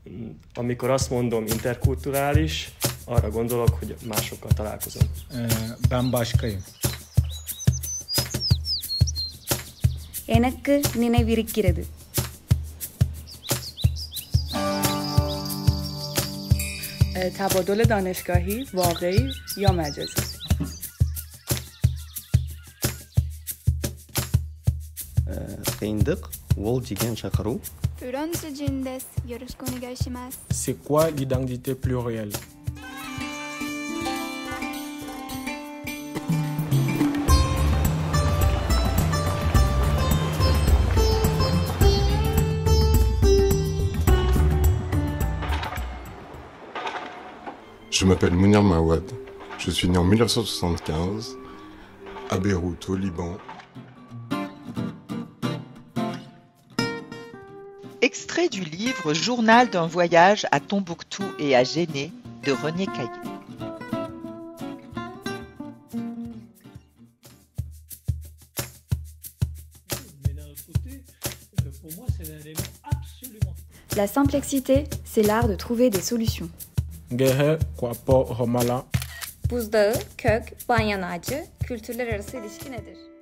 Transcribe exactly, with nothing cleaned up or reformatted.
Amikor azt mondom interkulturális, arra gondolok, hogy másokkal találkozom. Ben başkayım. எனக்கு நினைவிருக்கிறது. تبادل دانشگاهی واقعی یا مجازی؟ қиындық ол деген шақыру. C'est quoi l'identité plurielle? Je m'appelle Mounir Mawad, je suis né en mille neuf cent soixante-quinze à Beyrouth, au Liban. Extrait du livre Journal d'un voyage à Tombouctou et à Géné de René Caillé. La simplexité, c'est l'art de trouver des solutions. Gehe Kwapo Homala. Buzdağı, kök, banyan ağacı, kültürler arası ilişki nedir?